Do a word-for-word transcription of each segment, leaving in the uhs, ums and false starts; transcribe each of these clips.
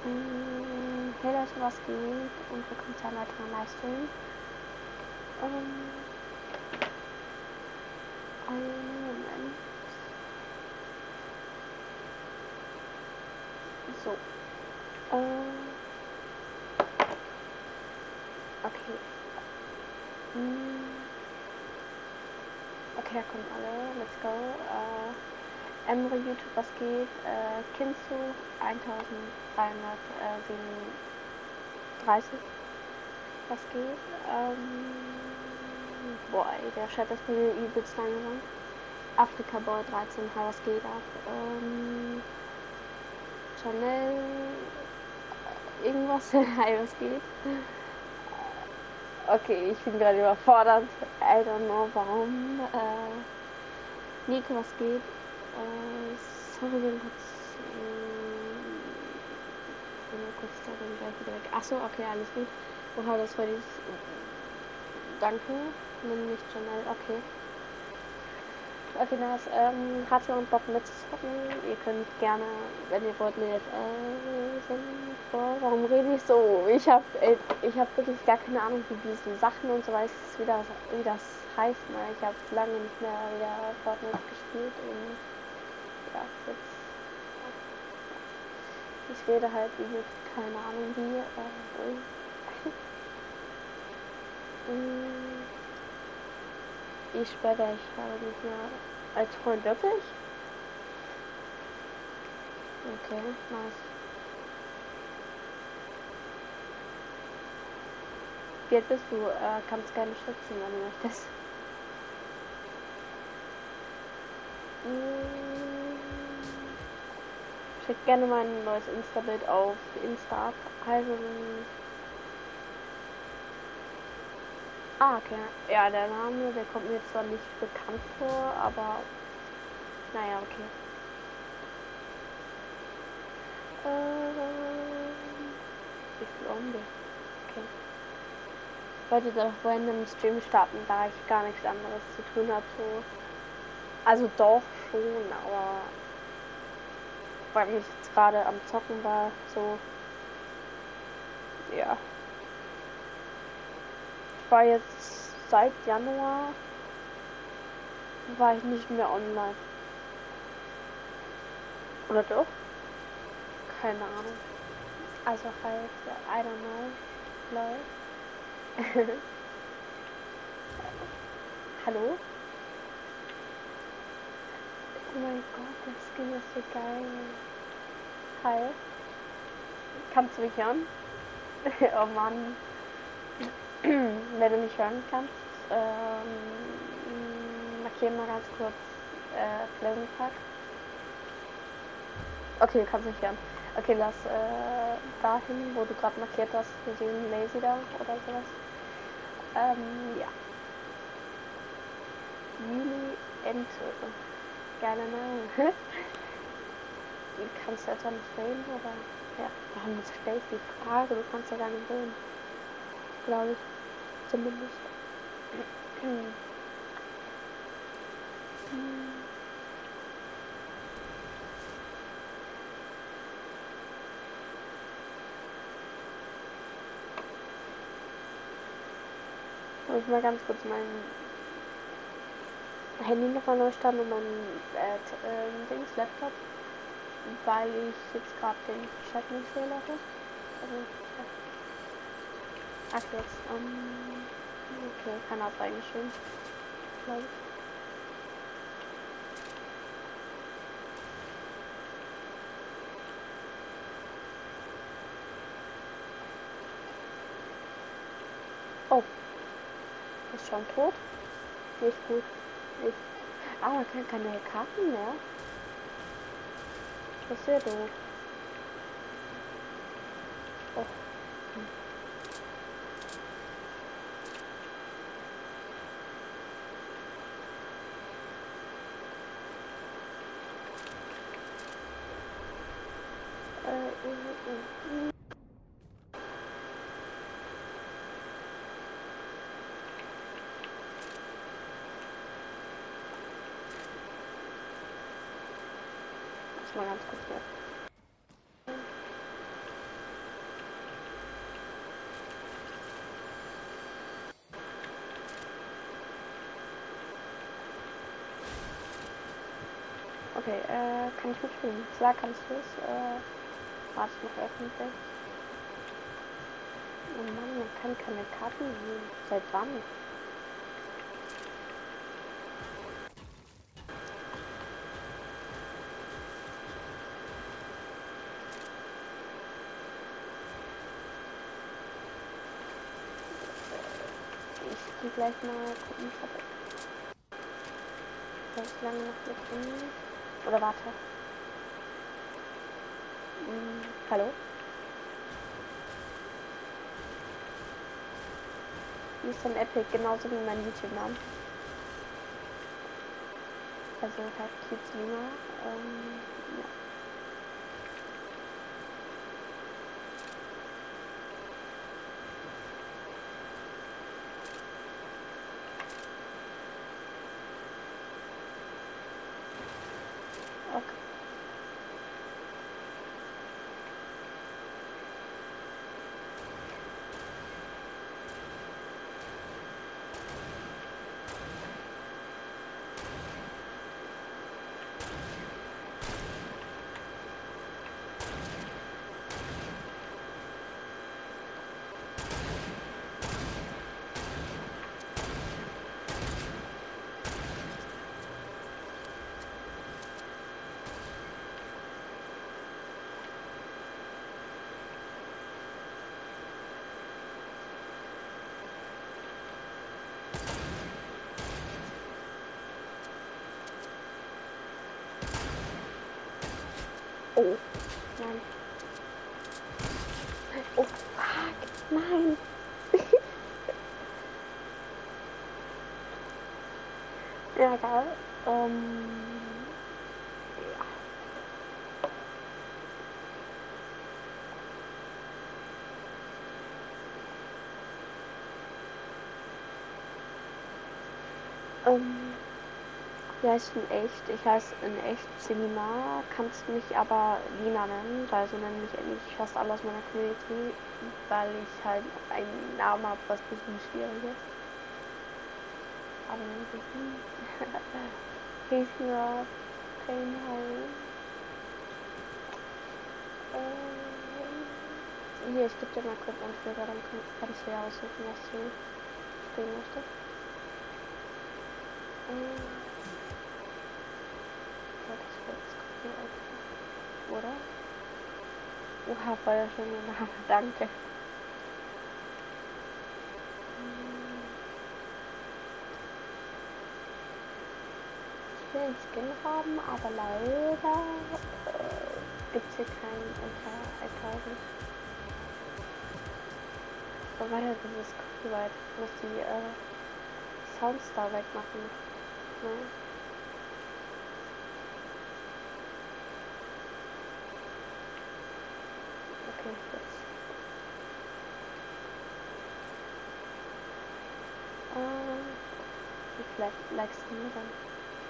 Ähm, hey Leute, was geht? Und willkommen zu einem weiteren Livestream. Ähm, einen Moment. So. Ähm, okay. Hm. Okay, da kommen alle. Let's go. Äh, Emre, YouTube, was geht? Äh, Kinzu, eintausenddreihundertsiebenunddreißig. Was geht? Ähm, boah, ey, der Chat ist mir übelst langsam. Afrika Boy dreizehn, hi, was geht ab? Ähm, Chanel, irgendwas, hi, was geht? Okay, ich bin gerade überfordert. I don't know warum. Äh, Nico, was geht? Äh, sorry, bin kurz. Ich bin nur kurz da, bin gleich wieder weg. Achso, okay, alles gut. Oha, das war dieses. Danke. Nimm nicht Chanel, okay. Okay, nice. Ähm, hat jemand Bock mitzuzocken? Ihr könnt gerne, wenn ihr wollt, mit äh, sind. Boah, warum rede ich so? Ich hab, ey, ich hab wirklich gar keine Ahnung, wie diese Sachen und so weiß, wie das, wie das heißt. Ne? Ich habe lange nicht mehr wieder Fortnite gespielt und ja, jetzt. Ich rede halt übel, keine Ahnung wie. Äh, ich sperre, ich habe nicht mehr als Freund wirklich. Okay, nice. Wie alt bist du? Äh, kannst gerne schützen, wenn du möchtest. Schick gerne mal ein neues Insta-Bild auf Insta ab. Also, ah, okay. Ja, der Name, der kommt mir zwar nicht bekannt vor, aber naja, okay. Ähm, ich glaube, okay. Ich wollte doch vorhin einen Stream starten, da ich gar nichts anderes zu tun habe. So. Also doch schon, aber weil ich jetzt gerade am Zocken war, so. Ja. Ich war jetzt seit Januar war ich nicht mehr online. Oder doch? Keine Ahnung. Also halt, I don't know. Lol. Hallo? Oh mein Gott, der Skin ist so geil. Hi. Kannst du mich hören? Oh Mann. Wenn du mich hören kannst, ähm, markier mal ganz kurz äh, Flamepack. Okay, du kannst mich hören. Okay, lass äh, dahin, wo du gerade markiert hast, wir sehen Lazy da oder sowas. Ähm, ja. Juli Ente. Gerne Name. Du kannst ja zwar nicht reden, aber ja, warum stelle ich die Frage? Du kannst ja gar nicht reden. Glaube ich. Zumindest. hm. Muss ich mal ganz kurz mein Handy nochmal neu starten und mein äh, äh, Dings, Laptop, weil ich jetzt gerade den Chat nicht sehe, Leute. Also, ja. Ach jetzt, ähm, okay, keiner hat reingeschrieben, glaube ich. Oh, ist schon tot? Nicht gut. Nicht. Ah, man kann keine Karten mehr. Das ist sehr doof. Oh. Hm. Äh, äh, äh. Mal ganz kurz weg. Okay, äh, kann ich mitspielen? Klar kannst du es. Äh, warte noch öffentlich. Oh Mann, man kann keine Karten sehen. Seit wann? Ich gehe gleich mal gucken. Das ist lange noch mit drin. Oder warte. Hm, hallo? Wie ist denn Epic? Genauso wie mein YouTube-Name. Also halt Kids Lima. Ähm, ja. Okay. Oh, nein. Oh, fuck, nein. Ja, egal. Ähm, ja. Ähm, ja, ist in echt. Ich heiße in echt Seminar. Kannst mich aber Lina nennen, weil so nennen mich eigentlich fast alle aus meiner Community, weil ich halt einen Namen habe, was ein bisschen schwierig ist. Aber ein bisschen. Riesiger Painhole. Ähm, hier, ich gebe dir mal kurz einen Trigger, dann kannst du ja aussuchen, was du spielen möchtest. Ähm, ja, das wird jetzt kopiert, oder? Oha, voll der schöne Name, danke. Ich will einen Skin haben, aber leider äh, gibt es hier keinen unter tausend. Aber weiter, das ist Copyright. Ich muss die äh, Soundstar wegmachen. Ne? Okay, jetzt. Äh, wie viele Likes haben wir dann?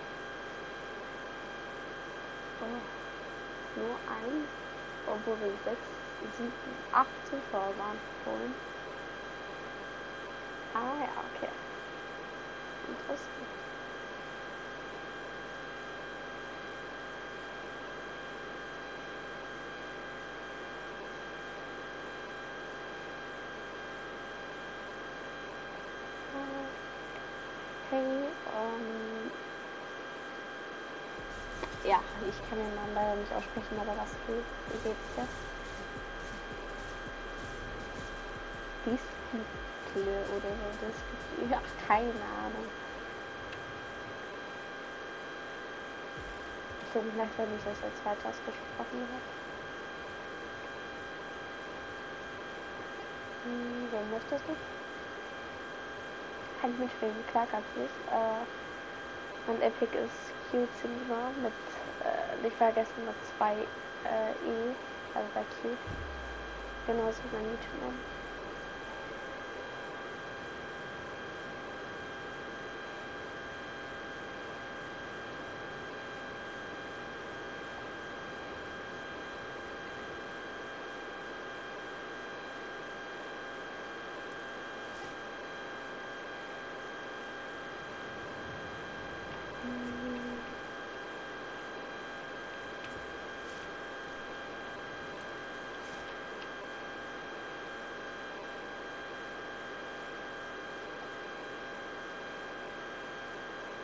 Oh, nur ein, obwohl wir sechs, sieben, acht Zuschauer waren vorhin. Ah ja, okay. Interessant. Hey, ähm, ja, ich kann den Namen leider nicht aussprechen, aber was geht? Wie geht's dir? Distinkle oder so, das, ja, keine Ahnung. Tut mir leid, wenn ich das als falsch ausgesprochen habe. Hm, wen möchtest du? Kann ich mitspielen? Klar kannst du nicht. Äh, mein Epic ist Q Cinema mit, äh, nicht vergessen, mit zwei äh, E, also bei Q. Genauso wie mein YouTube-Namen.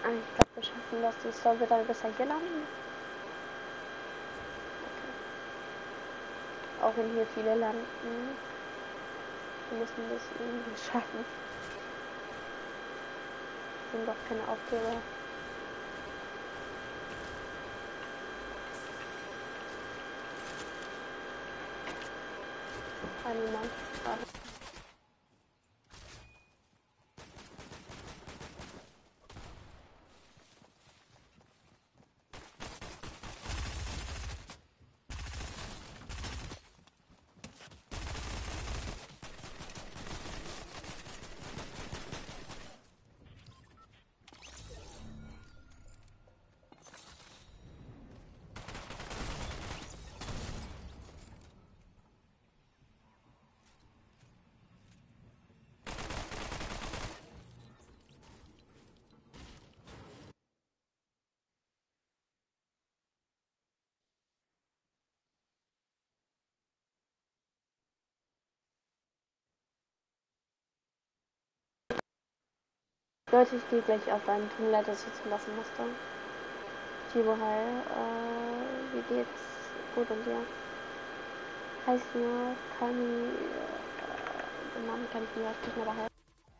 Ich glaube, wir schaffen das. Die Soll wir dann besser hier landen. Okay. Auch wenn hier viele landen. Wir müssen das irgendwie schaffen. Wir sind doch keine Aufgeber. War niemand. Schade. Leute, ich gehe gleich auf einen Tunnel, das ich jetzt lassen musste. Tibo, hi. Äh, wie geht's? Gut und dir? Heißt nur Kami. Äh, den Namen kann ich nicht aussprechen, aber halt.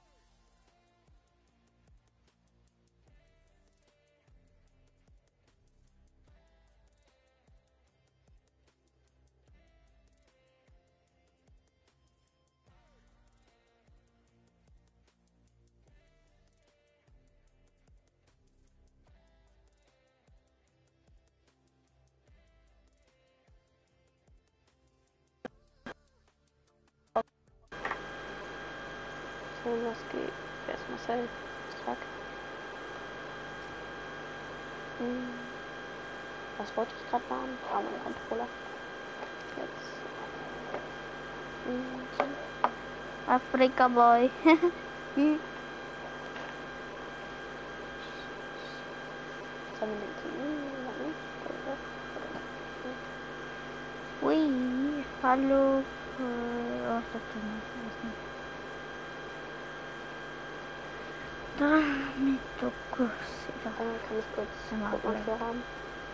So, was geht? Wer ist Marcel? Zack. Hm. Was wollte ich gerade machen? Ah, mein Controller. Jetzt. Hm. Afrika Boy. Hm. Sollen wir den Team? Ui, hallo. Äh, oh, das tut mir nicht. Da mit Dokos. Äh, kann ich kurz gucken, was wir haben?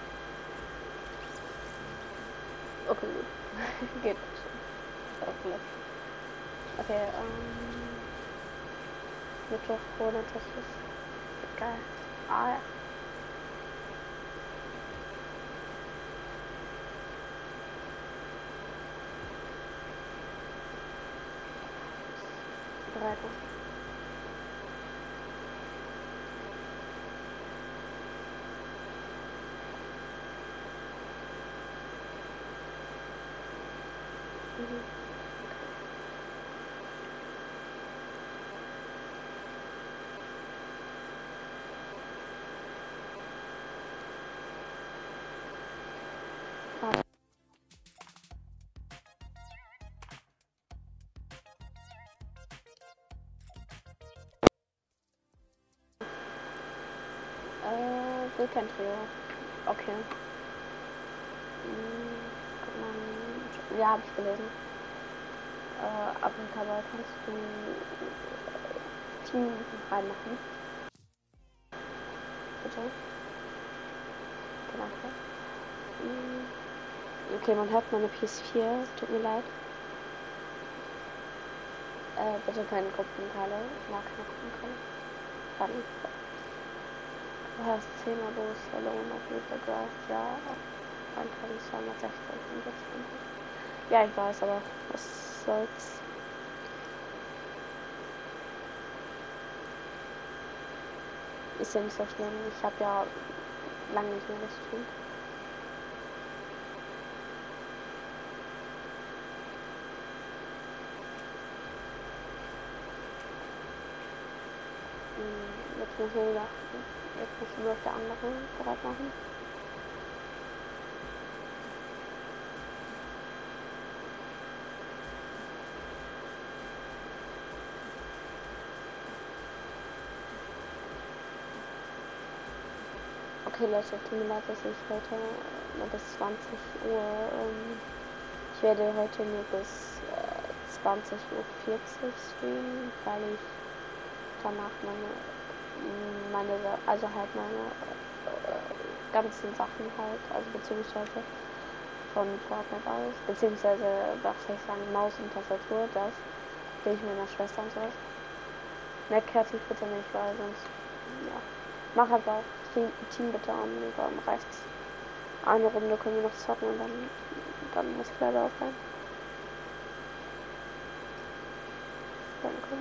Okay, gut. Geht schon. Okay, okay ähm. Mittwoch ohne das ist geil. Ah ja. Bereitung. Mhm. Ah. Äh, Vulkan Trio. Okay. Hm, guck mal. Ja, hab ich gelesen. Äh, Afrika, kannst du äh, Team reinmachen? Bitte? Danke. Hm. Okay, man hört meine P S vier. Tut mir leid. Äh, bitte keine Gruppenteile. Ich mag keine Gruppenteile. Dann. Du hast zehn Abos, Alone auf User Drive, ja. eintausendzweihundertsechzig. Ja, ich weiß, aber was soll's. Ist ja nicht so schlimm. Ich habe ja lange nicht mehr gestreamt. Jetzt muss ich wieder, jetzt muss ich nur auf der anderen bereit machen. Okay Leute, tut mir leid, dass ich heute nur bis zwanzig Uhr, ähm, ich werde heute nur bis äh, zwanzig Uhr vierzig streamen, weil ich danach meine meine, also halt meine äh, ganzen Sachen halt, also beziehungsweise von Fortnite aus, beziehungsweise, was soll ich sagen, Maus und Tastatur, das will ich meiner Schwester und sowas. Mehr kreativ bitte nicht, weil sonst, ja, mach halt auch Team, Team bitte an, dann reicht's. Eine Runde können wir noch zocken und dann, dann muss ich leider aufhören. Danke.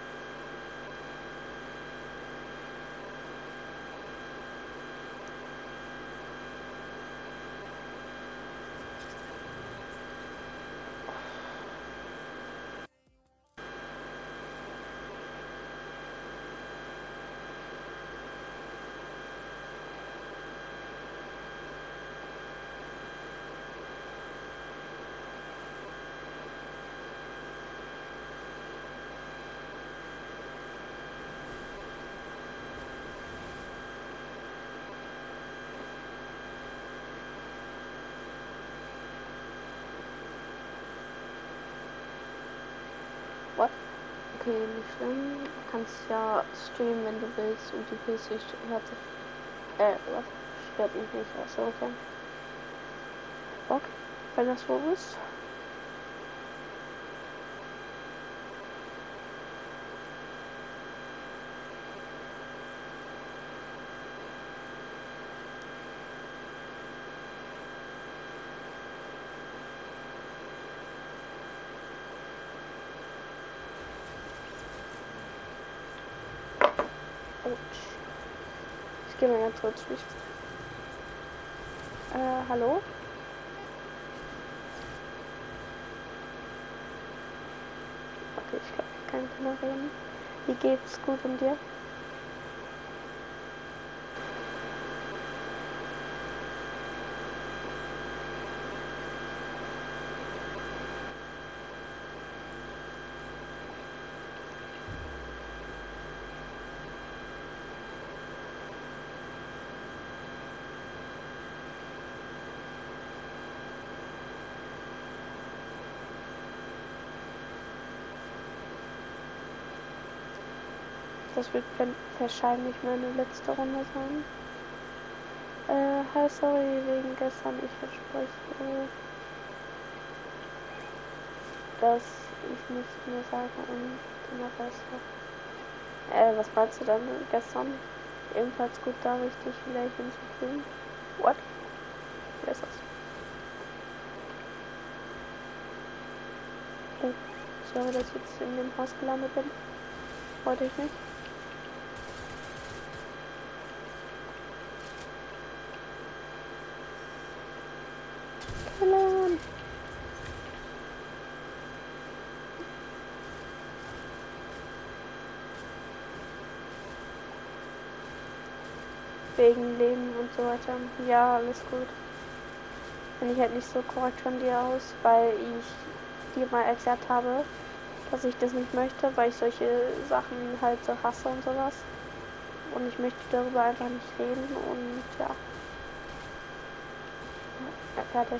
What? Okay, nicht schlimm. Du kannst ja streamen, wenn du willst und die P C hört sich. Äh, was? Stört mich nicht. Achso, okay. Okay, wenn das so ist. Ich gehe mal ganz kurz durch. Äh, hallo? Okay, ich glaube, ich kann keine reden. Wie geht's? Gut und dir? Das wird wahrscheinlich meine letzte Runde sein. Äh, hi, sorry, wegen gestern. Ich verspreche, dass ich nicht mehr sage und den Rest. Äh, was meinst du dann gestern? Ebenfalls gut da, richtig vielleicht hinzufügen. What? Wer ist das? Oh, sorry, dass ich jetzt in dem Haus gelandet bin. Wollte ich nicht. Killen! Wegen Leben und so weiter. Ja, alles gut. Bin ich halt nicht so korrekt von dir aus, weil ich dir mal erklärt habe, dass ich das nicht möchte, weil ich solche Sachen halt so hasse und sowas. Und ich möchte darüber einfach nicht reden und ja. Ja, fertig.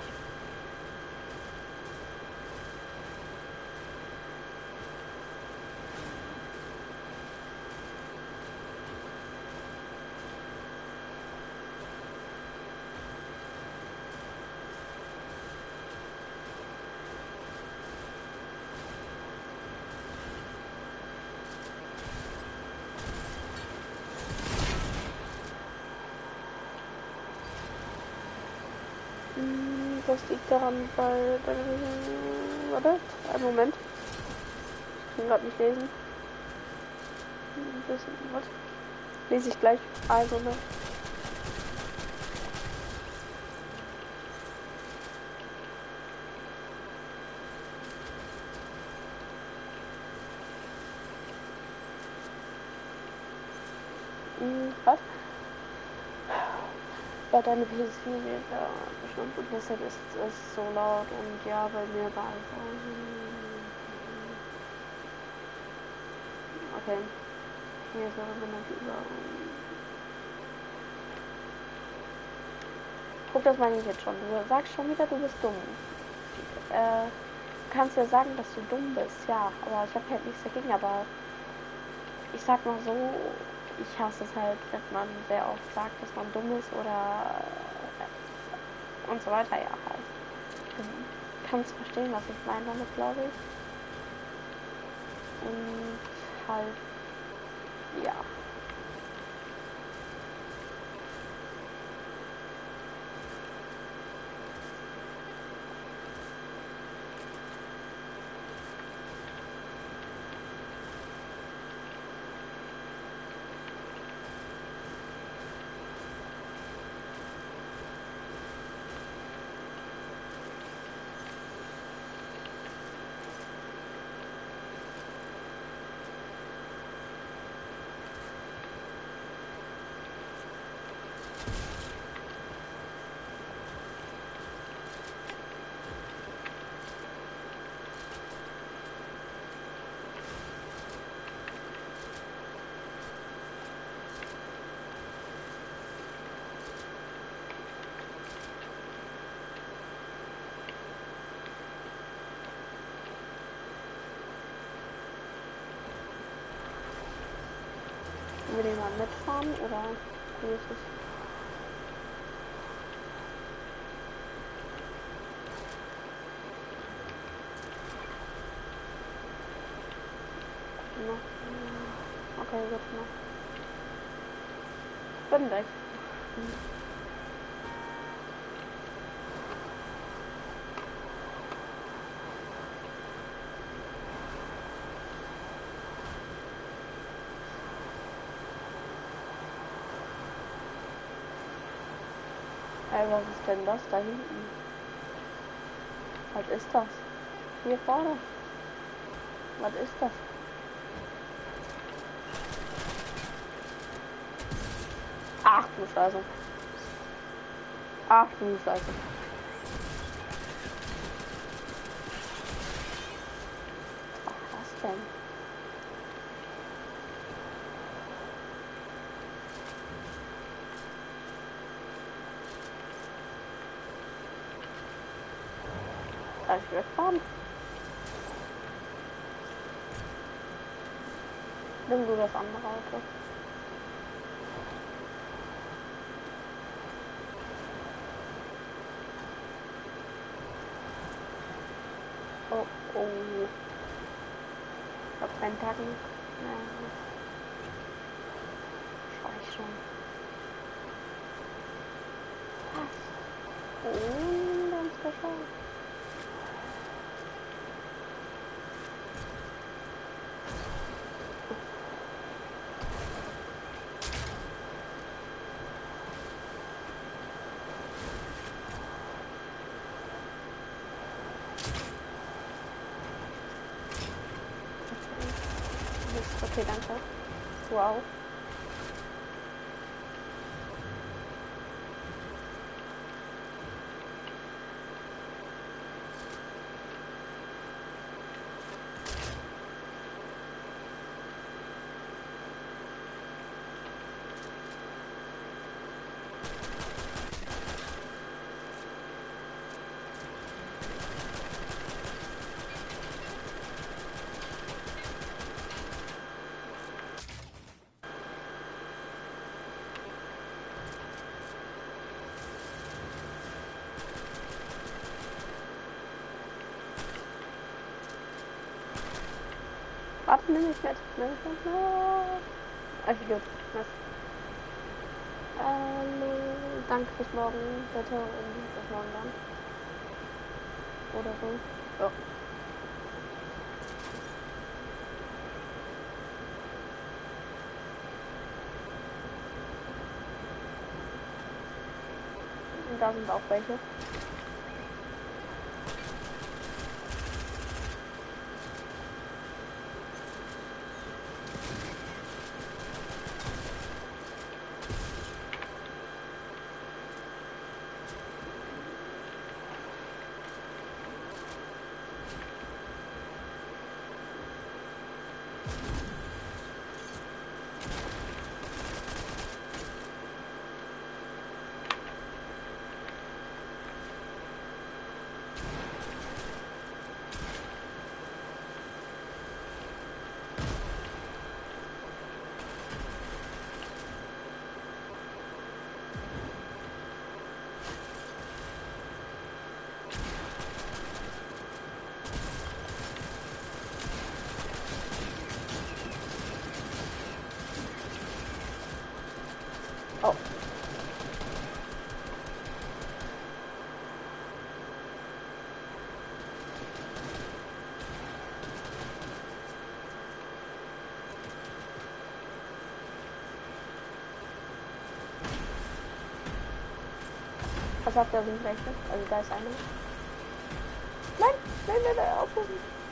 Das liegt daran, weil... Warte, einen Moment. Ich kann gerade nicht lesen. Das, was? Lese ich gleich. Also, ne? Hm, was? Ja, deine P C wird ja bestimmt gebessert, ist es so laut und ja, bei mir war es auch. Okay. Hier ist aber noch über. Guck, das meine ich jetzt schon. Du sagst schon wieder, du bist dumm. Äh, du kannst ja sagen, dass du dumm bist, ja, aber ich habe halt nichts dagegen, aber ich sag mal so, ich hasse es halt, wenn man sehr oft sagt, dass man dumm ist oder äh, und so weiter. Ja, halt. Du kannst verstehen, was ich meine damit, glaube ich. Und halt, ja. Will jemand mitfahren oder wie ist es? No. Okay, gut, no. Bin weg. Ey, was ist denn das da hinten? Was ist das? Hier vorne? Was ist das? Ach du Scheiße. Ach du Scheiße. Was war das denn? Darf ich wegfahren? Nimm du das andere Auto. Oh, oh. Ich hab keinen Tacken. Nein. Schau ich schon. Was? Oh, ganz geschafft. Okay, danke. Wow. Warte, nimm ich mit. Nimm ich mit. Ah, gut. Was? Hallo. Danke bis morgen. Bitte und bis morgen dann. Oder so. Ja. Und da sind auch welche. glaube, da sind welche. Also da ist einer. Nein, nein, nein, nein, aufpassen.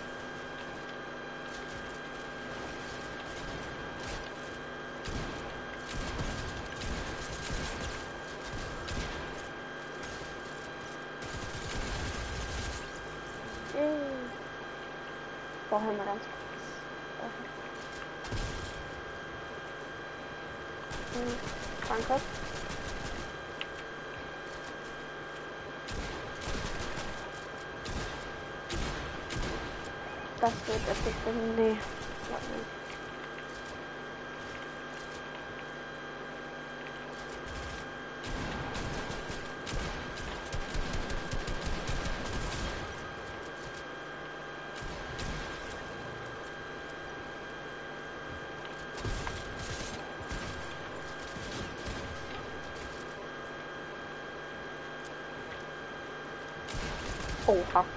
Vorher mal ganz kurz. Hm, danke. Das wird etwas. Nee. Oha.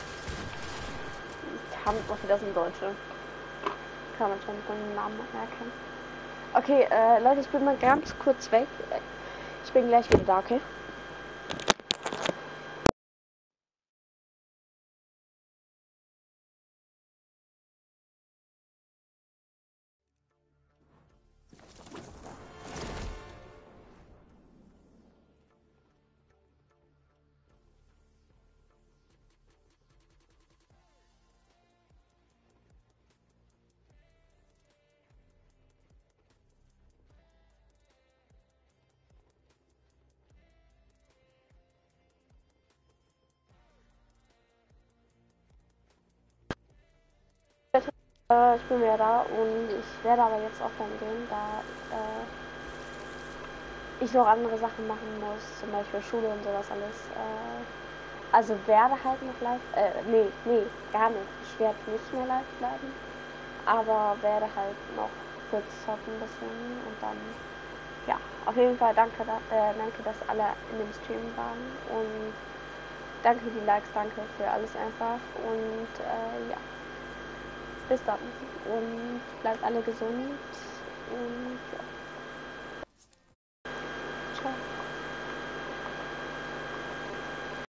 Verdammt, okay, das sind Deutsche. Kann man schon von den Namen erkennen. Okay, äh, Leute, ich bin mal ganz kurz weg. Ich bin gleich wieder da, okay? Äh, ich bin wieder da und ich werde aber jetzt offline gehen, da äh, ich noch andere Sachen machen muss, zum Beispiel Schule und sowas alles. Äh, also werde halt noch live, äh, nee, nee, gar nicht. Ich werde nicht mehr live bleiben, aber werde halt noch kurz zocken ein bisschen und dann, ja, auf jeden Fall danke, äh, danke, dass alle in dem Stream waren und danke für die Likes, danke für alles einfach und äh, ja. Bis dann und bleibt alle gesund und ja.